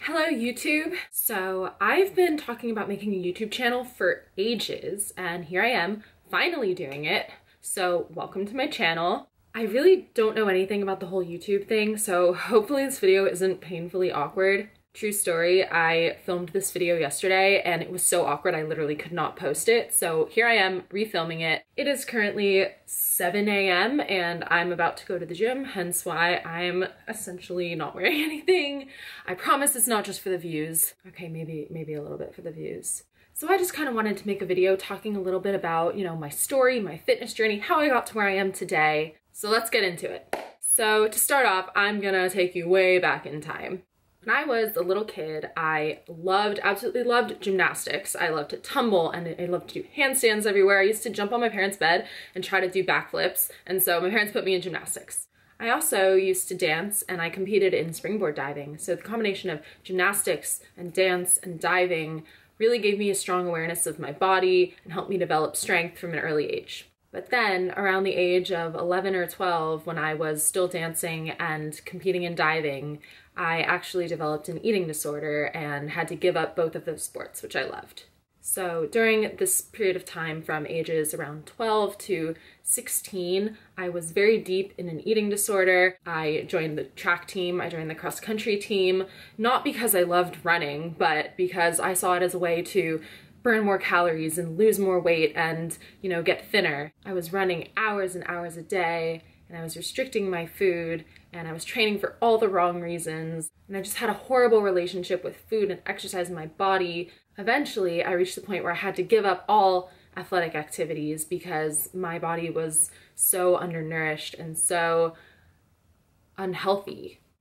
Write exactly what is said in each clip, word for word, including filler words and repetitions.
Hello YouTube! So I've been talking about making a YouTube channel for ages, and here I am finally doing it. So welcome to my channel. I really don't know anything about the whole YouTube thing, so hopefully this video isn't painfully awkward. True story, I filmed this video yesterday and it was so awkward I literally could not post it. So here I am refilming it. It is currently seven A M and I'm about to go to the gym, hence why I'm essentially not wearing anything. I promise it's not just for the views. Okay, maybe, maybe a little bit for the views. So I just kind of wanted to make a video talking a little bit about, you know, my story, my fitness journey, how I got to where I am today. So let's get into it. So to start off, I'm gonna take you way back in time. When I was a little kid, I loved, absolutely loved gymnastics. I loved to tumble and I loved to do handstands everywhere. I used to jump on my parents' bed and try to do backflips. And so my parents put me in gymnastics. I also used to dance and I competed in springboard diving. So the combination of gymnastics and dance and diving really gave me a strong awareness of my body and helped me develop strength from an early age. But then around the age of eleven or twelve, when I was still dancing and competing in diving, I actually developed an eating disorder and had to give up both of those sports, which I loved. So during this period of time from ages around twelve to sixteen, I was very deep in an eating disorder. I joined the track team, I joined the cross country team, not because I loved running, but because I saw it as a way to burn more calories and lose more weight and, you know, get thinner. I was running hours and hours a day and I was restricting my food and I was training for all the wrong reasons. And I just had a horrible relationship with food and exercise in my body. Eventually, I reached the point where I had to give up all athletic activities because my body was so undernourished and so unhealthy.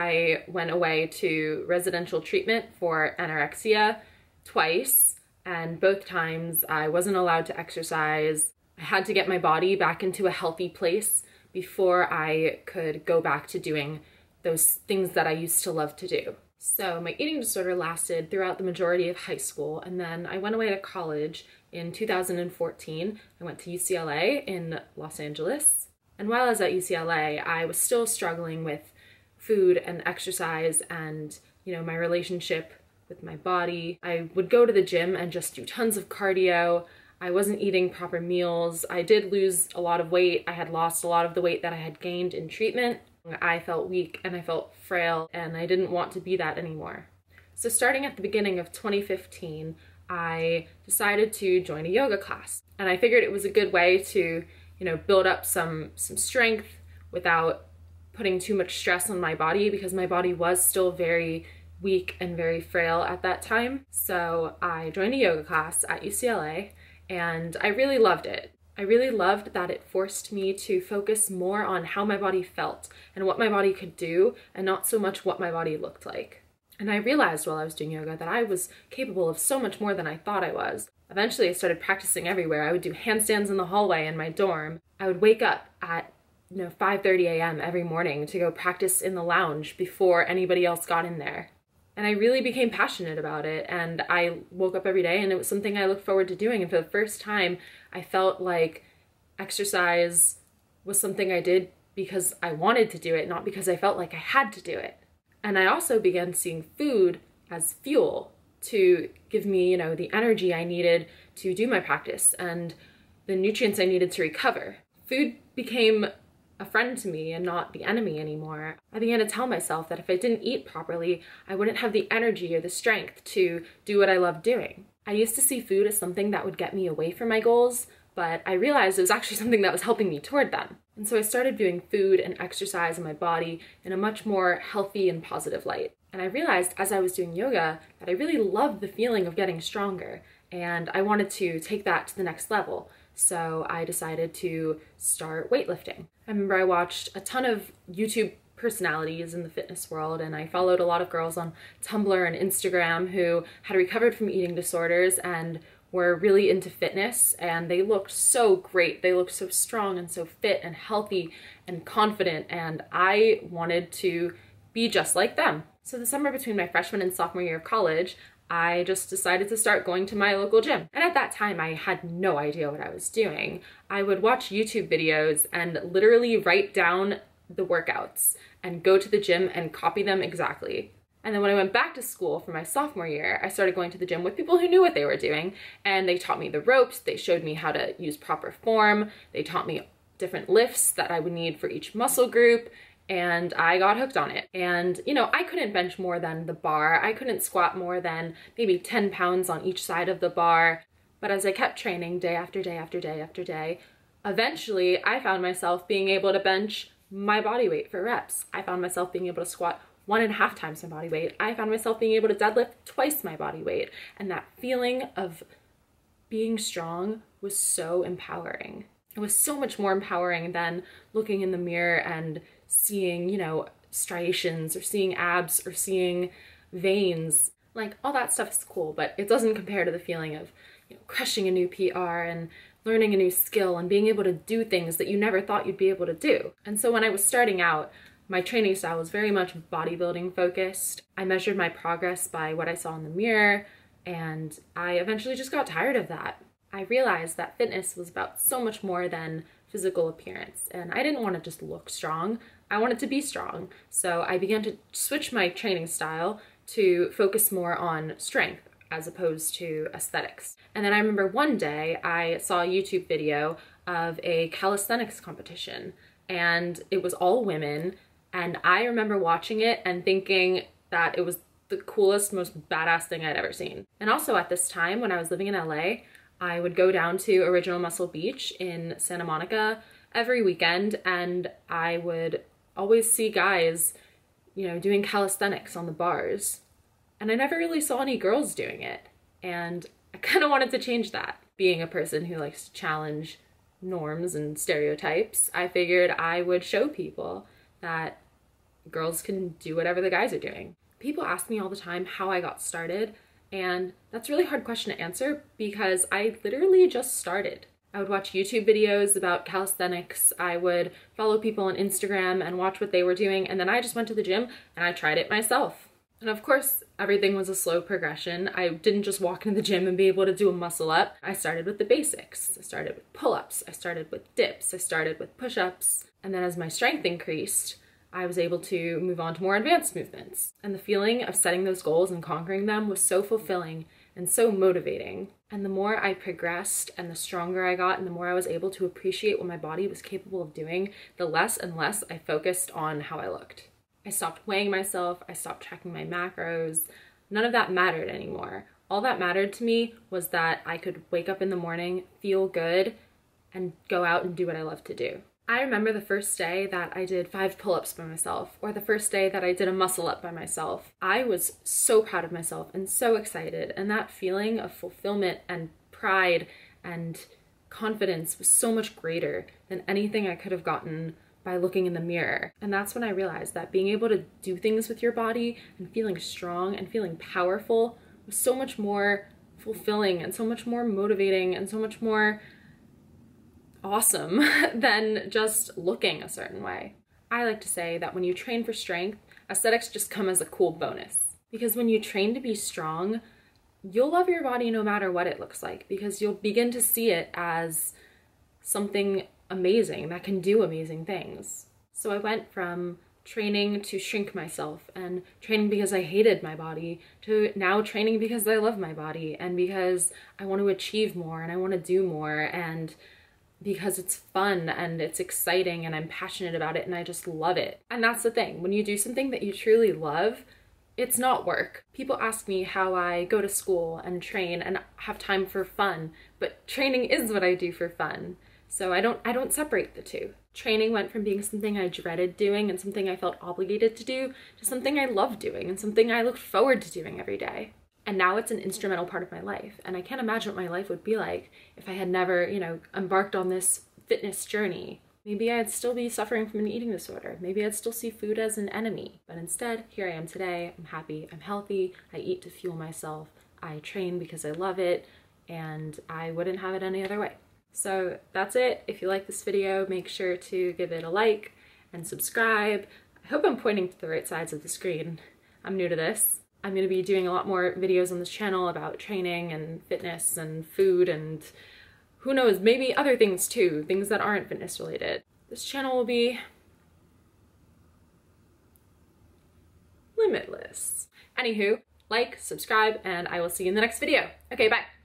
I went away to residential treatment for anorexia twice. And both times I wasn't allowed to exercise. I had to get my body back into a healthy place before I could go back to doing those things that I used to love to do. So my eating disorder lasted throughout the majority of high school, and then I went away to college in two thousand fourteen. I went to U C L A in Los Angeles. And while I was at U C L A, I was still struggling with food and exercise and, you know, my relationship with my body. I would go to the gym and just do tons of cardio. I wasn't eating proper meals. I did lose a lot of weight. I had lost a lot of the weight that I had gained in treatment. I felt weak and I felt frail and I didn't want to be that anymore. So starting at the beginning of twenty fifteen, I decided to join a yoga class. And I figured it was a good way to, you know, build up some, some strength without putting too much stress on my body because my body was still very weak and very frail at that time. So I joined a yoga class at U C L A and I really loved it. I really loved that it forced me to focus more on how my body felt and what my body could do and not so much what my body looked like. And I realized while I was doing yoga that I was capable of so much more than I thought I was. Eventually I started practicing everywhere. I would do handstands in the hallway in my dorm. I would wake up at you know five thirty A M every morning to go practice in the lounge before anybody else got in there. And I really became passionate about it and I woke up every day and it was something I looked forward to doing. And for the first time, I felt like exercise was something I did because I wanted to do it, not because I felt like I had to do it. And I also began seeing food as fuel to give me, you know, the energy I needed to do my practice and the nutrients I needed to recover. Food became a friend to me and not the enemy anymore. I began to tell myself that if I didn't eat properly, I wouldn't have the energy or the strength to do what I loved doing. I used to see food as something that would get me away from my goals, but I realized it was actually something that was helping me toward them. And so I started viewing food and exercise in my body in a much more healthy and positive light. And I realized as I was doing yoga that I really loved the feeling of getting stronger, and I wanted to take that to the next level. So I decided to start weightlifting. I remember I watched a ton of YouTube personalities in the fitness world and I followed a lot of girls on Tumblr and Instagram who had recovered from eating disorders and were really into fitness, and they looked so great. They looked so strong and so fit and healthy and confident, and I wanted to be just like them. So the summer between my freshman and sophomore year of college, I just decided to start going to my local gym. And at that time, I had no idea what I was doing. I would watch YouTube videos and literally write down the workouts and go to the gym and copy them exactly. And then when I went back to school for my sophomore year, I started going to the gym with people who knew what they were doing, and they taught me the ropes, they showed me how to use proper form, they taught me different lifts that I would need for each muscle group, and I got hooked on it. And, you know, I couldn't bench more than the bar, I couldn't squat more than maybe ten pounds on each side of the bar, but as I kept training day after day after day after day, eventually I found myself being able to bench my body weight for reps. I found myself being able to squat one and a half times my body weight. I found myself being able to deadlift twice my body weight. And that feeling of being strong was so empowering. It was so much more empowering than looking in the mirror and seeing, you know, striations or seeing abs or seeing veins. Like, all that stuff is cool, but it doesn't compare to the feeling of, you know, crushing a new P R and learning a new skill and being able to do things that you never thought you'd be able to do. And so when I was starting out, my training style was very much bodybuilding focused. I measured my progress by what I saw in the mirror, and I eventually just got tired of that. I realized that fitness was about so much more than physical appearance, and I didn't want to just look strong, I wanted to be strong. So I began to switch my training style to focus more on strength as opposed to aesthetics. And then I remember one day I saw a YouTube video of a calisthenics competition, and it was all women. And I remember watching it and thinking that it was the coolest, most badass thing I'd ever seen. And also at this time, when I was living in L A, I would go down to Original Muscle Beach in Santa Monica every weekend, and I would always see guys, you know, doing calisthenics on the bars. And I never really saw any girls doing it. And I kind of wanted to change that. Being a person who likes to challenge norms and stereotypes, I figured I would show people that girls can do whatever the guys are doing. People ask me all the time how I got started, and that's a really hard question to answer because I literally just started. I would watch YouTube videos about calisthenics, I would follow people on Instagram and watch what they were doing, and then I just went to the gym and I tried it myself. And of course, everything was a slow progression. I didn't just walk into the gym and be able to do a muscle up. I started with the basics. I started with pull-ups, I started with dips, I started with push-ups, and then as my strength increased, I was able to move on to more advanced movements. And the feeling of setting those goals and conquering them was so fulfilling and so motivating. And the more I progressed and the stronger I got and the more I was able to appreciate what my body was capable of doing, the less and less I focused on how I looked. I stopped weighing myself, I stopped tracking my macros. None of that mattered anymore. All that mattered to me was that I could wake up in the morning, feel good, and go out and do what I love to do. I remember the first day that I did five pull-ups by myself, or the first day that I did a muscle up by myself. I was so proud of myself and so excited, and that feeling of fulfillment and pride and confidence was so much greater than anything I could have gotten by looking in the mirror. And that's when I realized that being able to do things with your body and feeling strong and feeling powerful was so much more fulfilling and so much more motivating and so much more awesome than just looking a certain way. I like to say that when you train for strength, aesthetics just come as a cool bonus. Because when you train to be strong, you'll love your body no matter what it looks like, because you'll begin to see it as something amazing that can do amazing things. So I went from training to shrink myself and training because I hated my body to now training because I love my body and because I want to achieve more and I want to do more and because it's fun and it's exciting and I'm passionate about it and I just love it. And that's the thing, when you do something that you truly love, it's not work. People ask me how I go to school and train and have time for fun, but training is what I do for fun. So I don't I don't separate the two. Training went from being something I dreaded doing and something I felt obligated to do to something I love doing and something I looked forward to doing every day. And now it's an instrumental part of my life. And I can't imagine what my life would be like if I had never, you know, embarked on this fitness journey. Maybe I'd still be suffering from an eating disorder. Maybe I'd still see food as an enemy. But instead, here I am today. I'm happy, I'm healthy, I eat to fuel myself, I train because I love it, and I wouldn't have it any other way. So that's it. If you like this video, make sure to give it a like and subscribe. I hope I'm pointing to the right sides of the screen. I'm new to this. I'm going to be doing a lot more videos on this channel about training and fitness and food and who knows, maybe other things too, things that aren't fitness related. This channel will be limitless. Anywho, like, subscribe, and I will see you in the next video. Okay, bye.